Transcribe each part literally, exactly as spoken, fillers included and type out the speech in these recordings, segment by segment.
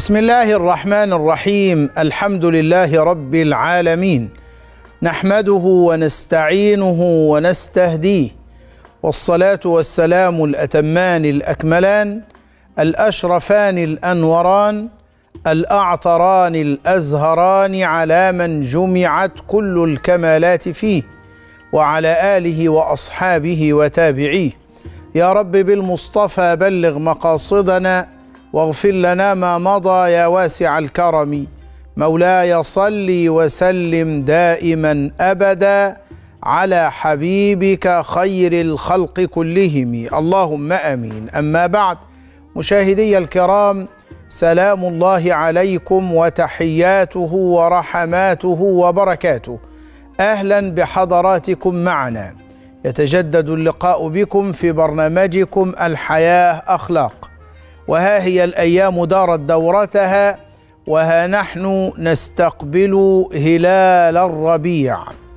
بسم الله الرحمن الرحيم. الحمد لله رب العالمين، نحمده ونستعينه ونستهديه، والصلاة والسلام الأتمان الأكملان الأشرفان الأنوران الأعطران الأزهران على من جمعت كل الكمالات فيه، وعلى آله وأصحابه وتابعيه. يا رب بالمصطفى بلغ مقاصدنا واغفر لنا ما مضى يا واسع الكرم. مولاي صل وسلم دائما أبدا على حبيبك خير الخلق كلهم، اللهم أمين. أما بعد، مشاهدي الكرام، سلام الله عليكم وتحياته ورحماته وبركاته. أهلا بحضراتكم معنا. يتجدد اللقاء بكم في برنامجكم الحياة أخلاق، وها هي الأيام دارت دورتها، وها نحن نستقبل هلال الربيع.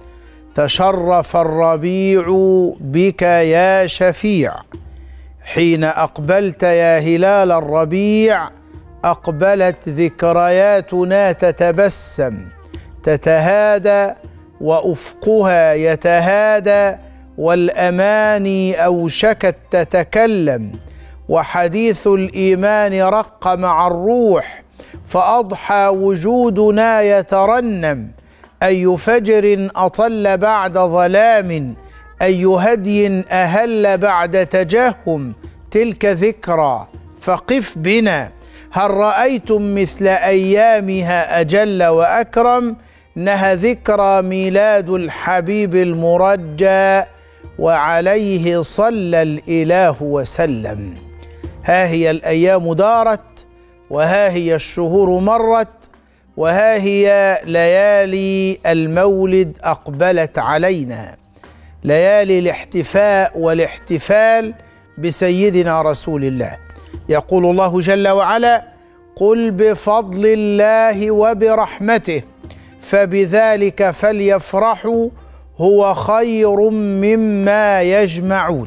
تشرف الربيع بك يا شفيع، حين أقبلت يا هلال الربيع أقبلت ذكرياتنا تتبسم تتهادى، وأفقها يتهادى، والأماني أوشكت تتكلم، وحديث الإيمان رق مع الروح، فأضحى وجودنا يترنم. أي فجر أطل بعد ظلام، أي هدي أهل بعد تجهم، تلك ذكرى فقف بنا. هل رأيتم مثل أيامها أجل وأكرم؟ إنها ذكرى ميلاد الحبيب المرجى، وعليه صلى الإله وسلم. ها هي الأيام دارت، وها هي الشهور مرت، وها هي ليالي المولد أقبلت علينا، ليالي الاحتفاء والاحتفال بسيدنا رسول الله. يقول الله جل وعلا: قل بفضل الله وبرحمته فبذلك فليفرحوا هو خير مما يجمعون.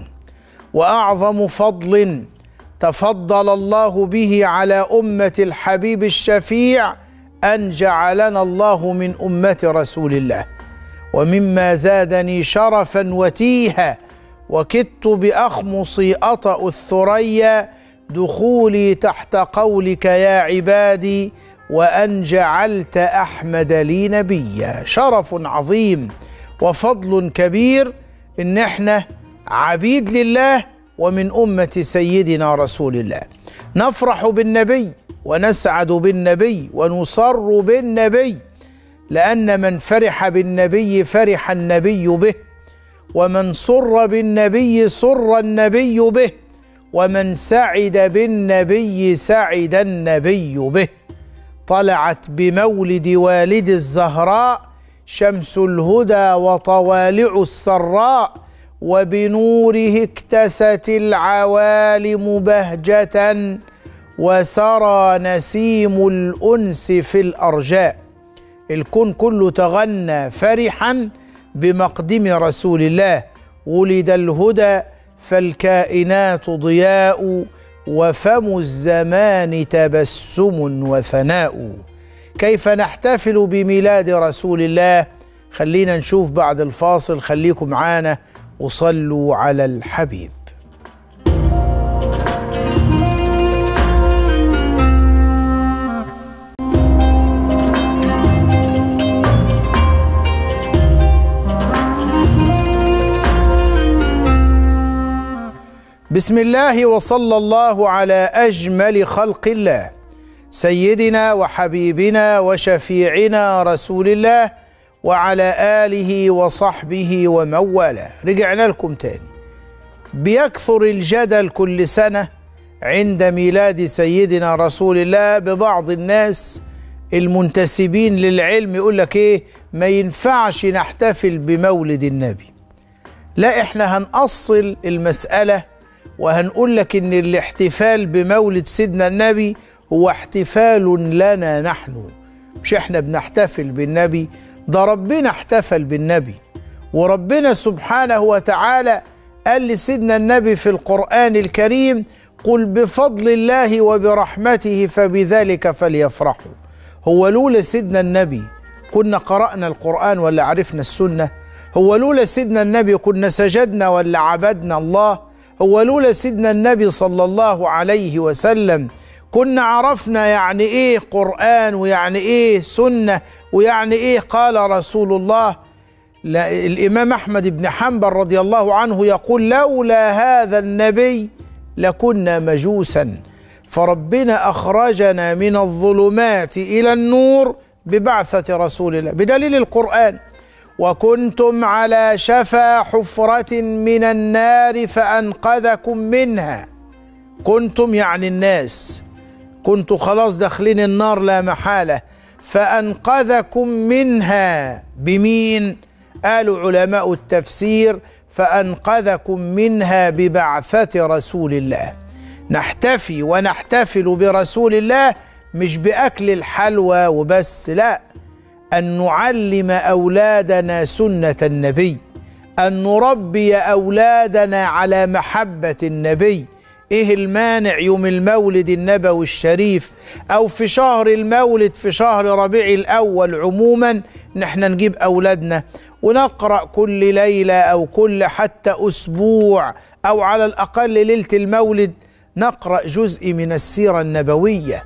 وأعظم فضل تفضل الله به على أمة الحبيب الشفيع أن جعلنا الله من أمة رسول الله. ومما زادني شرفا وتيها وكدت بأخمصي أطأ الثريا دخولي تحت قولك يا عبادي، وأن جعلت أحمد لي نبيا. شرف عظيم وفضل كبير إن احنا عبيد لله ومن أمة سيدنا رسول الله. نفرح بالنبي ونسعد بالنبي ونصر بالنبي، لأن من فرح بالنبي فرح النبي به، ومن سر بالنبي سر النبي به، ومن سعد بالنبي سعد النبي به. طلعت بمولد والد الزهراء شمس الهدى وطوالع السراء، وبنوره اكتست العوالم بهجة، وسرى نسيم الأنس في الأرجاء. الكون كله تغنى فرحا بمقدم رسول الله. ولد الهدى فالكائنات ضياء، وفم الزمان تبسم وثناء. كيف نحتفل بميلاد رسول الله؟ خلينا نشوف بعد الفاصل. خليكم معانا وصلوا على الحبيب. بسم الله وصلى الله على أجمل خلق الله، سيدنا وحبيبنا وشفيعنا رسول الله، وعلى آله وصحبه ومن والاه. رجعنا لكم تاني. بيكثر الجدل كل سنة عند ميلاد سيدنا رسول الله ببعض الناس المنتسبين للعلم، يقول لك ايه، ما ينفعش نحتفل بمولد النبي. لا، احنا هنأصل المسألة وهنقول لك ان الاحتفال بمولد سيدنا النبي هو احتفال لنا نحن، مش احنا بنحتفل بالنبي، ده ربنا احتفل بالنبي. وربنا سبحانه وتعالى قال لسيدنا النبي في القرآن الكريم: قل بفضل الله وبرحمته فبذلك فليفرحوا. هو لولا سيدنا النبي كنا قرأنا القرآن ولا عرفنا السنة؟ هو لولا سيدنا النبي كنا سجدنا ولا عبدنا الله؟ هو لولا سيدنا النبي صلى الله عليه وسلم كنا عرفنا يعني ايه قرآن ويعني ايه سنة ويعني ايه قال رسول الله؟ لا، الإمام أحمد بن حنبل رضي الله عنه يقول لولا هذا النبي لكنا مجوسا، فربنا أخرجنا من الظلمات إلى النور ببعثة رسول الله بدليل القرآن. وكنتم على شفا حفرة من النار فأنقذكم منها. كنتم يعني الناس، كنتوا خلاص داخلين النار لا محالة، فأنقذكم منها بمين؟ قالوا علماء التفسير فأنقذكم منها ببعثة رسول الله. نحتفي ونحتفل برسول الله مش بأكل الحلوى وبس، لا، أن نعلم أولادنا سنة النبي، أن نربي أولادنا على محبة النبي. إيه المانع يوم المولد النبوي الشريف أو في شهر المولد في شهر ربيع الأول عموما نحن نجيب أولادنا ونقرأ كل ليلة أو كل حتى أسبوع أو على الأقل ليلة المولد نقرأ جزء من السيرة النبوية،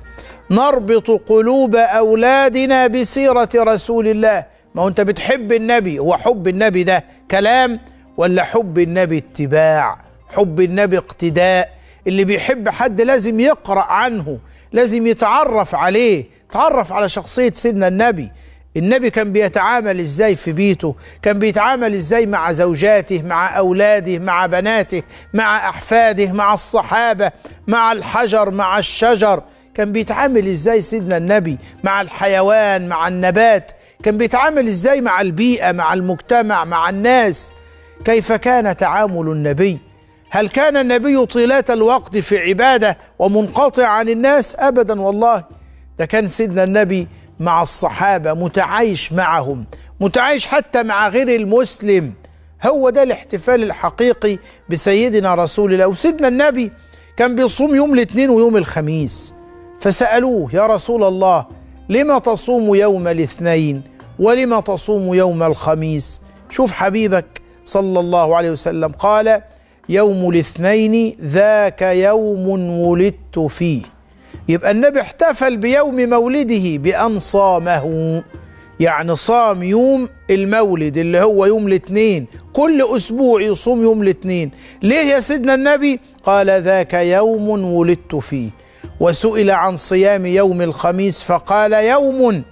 نربط قلوب أولادنا بسيرة رسول الله. ما هو أنت بتحب النبي، هو حب النبي ده كلام ولا حب النبي اتباع؟ حب النبي اقتداء. اللي بيحب حد لازم يقرأ عنه، لازم يتعرف عليه، يتعرف على شخصية سيدنا النبي. النبي كان بيتعامل ازاي في بيته، كان بيتعامل ازاي مع زوجاته، مع أولاده، مع بناته، مع أحفاده، مع الصحابة، مع الحجر، مع الشجر. كان بيتعامل ازاي سيدنا النبي مع الحيوان، مع النبات، كان بيتعامل ازاي مع البيئة، مع المجتمع، مع الناس. كيف كان تعامل النبي؟ هل كان النبي طيلة الوقت في عبادة ومنقطع عن الناس؟ أبدا والله. ده كان سيدنا النبي مع الصحابة متعايش معهم، متعايش حتى مع غير المسلم. هو ده الاحتفال الحقيقي بسيدنا رسول الله. وسيدنا النبي كان بيصوم يوم الاثنين ويوم الخميس، فسألوه يا رسول الله لما تصوم يوم الاثنين ولما تصوم يوم الخميس؟ شوف حبيبك صلى الله عليه وسلم قال يوم الاثنين ذاك يوم ولدت فيه. يبقى النبي احتفل بيوم مولده بأن صامه، يعني صام يوم المولد اللي هو يوم الاثنين، كل أسبوع يصوم يوم الاثنين. ليه يا سيدنا النبي؟ قال ذاك يوم ولدت فيه. وسئل عن صيام يوم الخميس فقال يوم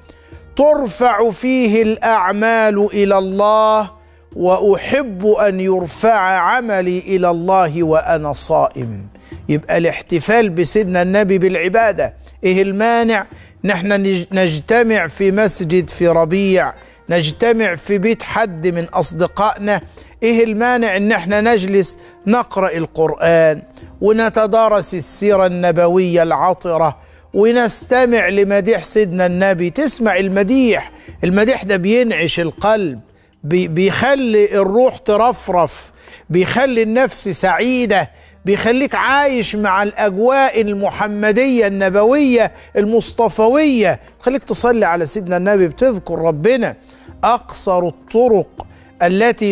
ترفع فيه الأعمال إلى الله وأحب أن يرفع عملي إلى الله وأنا صائم. يبقى الاحتفال بسيدنا النبي بالعبادة. إيه المانع نحن نجتمع في مسجد في ربيع، نجتمع في بيت حد من أصدقائنا؟ إيه المانع إن احنا نجلس نقرأ القرآن ونتدارس السيرة النبوية العطرة ونستمع لمديح سيدنا النبي؟ تسمع المديح، المديح ده بينعش القلب، بيخلي الروح ترفرف، بيخلي النفس سعيدة، بيخليك عايش مع الأجواء المحمدية النبوية المصطفوية، خليك تصلي على سيدنا النبي، بتذكر ربنا. أقصر الطرق التي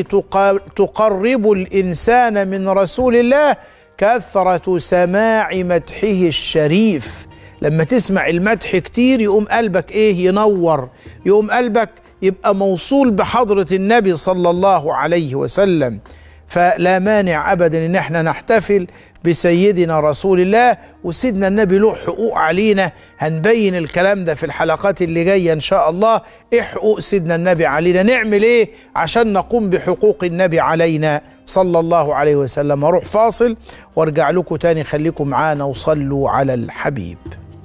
تقرب الإنسان من رسول الله كثرة سماع مدحه الشريف. لما تسمع المدح كتير يقوم قلبك إيه؟ ينور، يقوم قلبك يبقى موصول بحضرة النبي صلى الله عليه وسلم. فلا مانع أبدا إن احنا نحتفل بسيدنا رسول الله. وسيدنا النبي له حقوق علينا، هنبين الكلام ده في الحلقات اللي جاية إن شاء الله. إيه حقوق سيدنا النبي علينا؟ نعمل إيه عشان نقوم بحقوق النبي علينا صلى الله عليه وسلم؟ أروح فاصل وارجع لكم تاني، خليكم معانا وصلوا على الحبيب.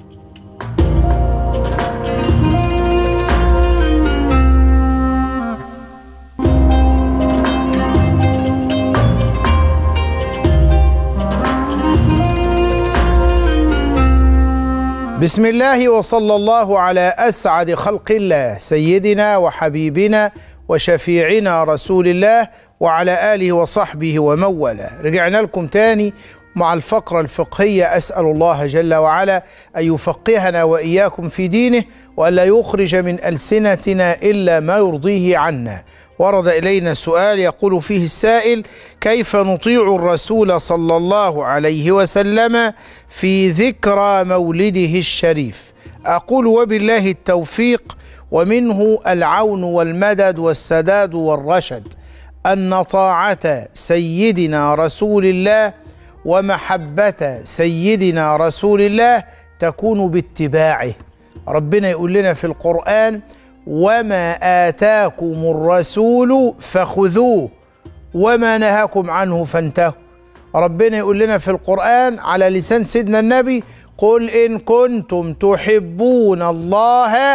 بسم الله وصلى الله على أسعد خلق الله سيدنا وحبيبنا وشفيعنا رسول الله وعلى آله وصحبه ومن والاه. رجعنا لكم تاني مع الفقرة الفقهية. أسأل الله جل وعلا أن يفقهنا وإياكم في دينه، وأن لا يخرج من ألسنتنا إلا ما يرضيه عنا. ورد إلينا سؤال يقول فيه السائل: كيف نطيع الرسول صلى الله عليه وسلم في ذكرى مولده الشريف؟ أقول وبالله التوفيق، ومنه العون والمدد والسداد والرشد، أن طاعة سيدنا رسول الله ومحبة سيدنا رسول الله تكون باتباعه. ربنا يقول لنا في القرآن: وما آتاكم الرسول فخذوه وما نهاكم عنه فانتهوا. ربنا يقول لنا في القرآن على لسان سيدنا النبي: قل إن كنتم تحبون الله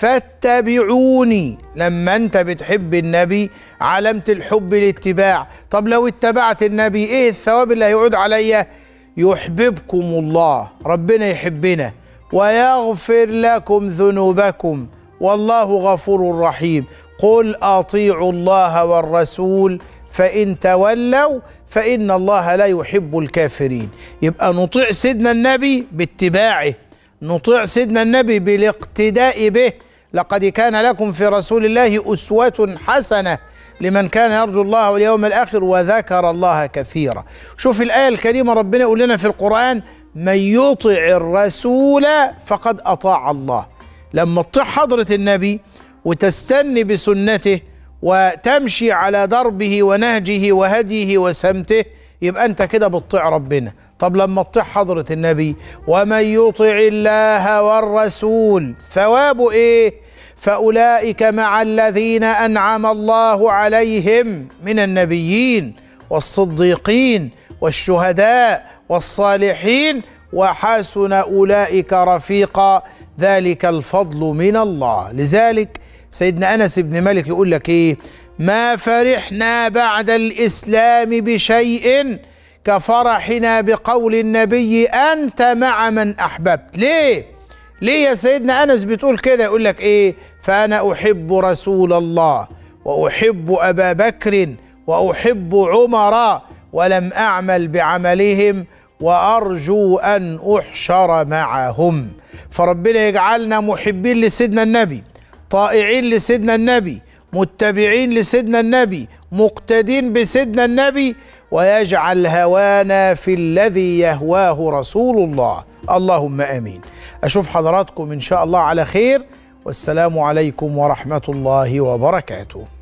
فاتبعوني. لما أنت بتحب النبي علامة الحب الاتباع. طب لو اتبعت النبي إيه الثواب اللي هيعود عليا؟ يحببكم الله، ربنا يحبنا، ويغفر لكم ذنوبكم، والله غفور رحيم. قل أطيعوا الله والرسول فإن تولوا فإن الله لا يحب الكافرين. يبقى نطيع سيدنا النبي باتباعه، نطيع سيدنا النبي بالاقتداء به. لقد كان لكم في رسول الله أسوة حسنة لمن كان يرجو الله واليوم الآخر وذكر الله كثيرا. شوف الآية الكريمة، ربنا يقول لنا في القرآن: من يطع الرسول فقد أطاع الله. لما تطيع حضرة النبي وتستني بسنته وتمشي على دربه ونهجه وهديه وسمته، يبقى أنت كده بتطيع ربنا. طب لما تطيع حضرة النبي: ومن يطع الله والرسول ثوابه إيه؟ فأولئك مع الذين أنعم الله عليهم من النبيين والصديقين والشهداء والصالحين وحسن أولئك رفيقا، ذلك الفضل من الله. لذلك سيدنا أنس بن مالك يقول لك إيه؟ ما فرحنا بعد الإسلام بشيء كفرحنا بقول النبي: أنت مع من أحببت. ليه؟ ليه يا سيدنا أنس بتقول كده؟ يقول لك إيه؟ فأنا أحب رسول الله وأحب أبا بكر وأحب عمر ولم أعمل بعملهم وأرجو أن أحشر معهم. فربنا يجعلنا محبين لسيدنا النبي، طائعين لسيدنا النبي، متبعين لسيدنا النبي، مقتدين بسيدنا النبي، ويجعل هوانا في الذي يهواه رسول الله. اللهم آمين. أشوف حضراتكم إن شاء الله على خير، والسلام عليكم ورحمة الله وبركاته.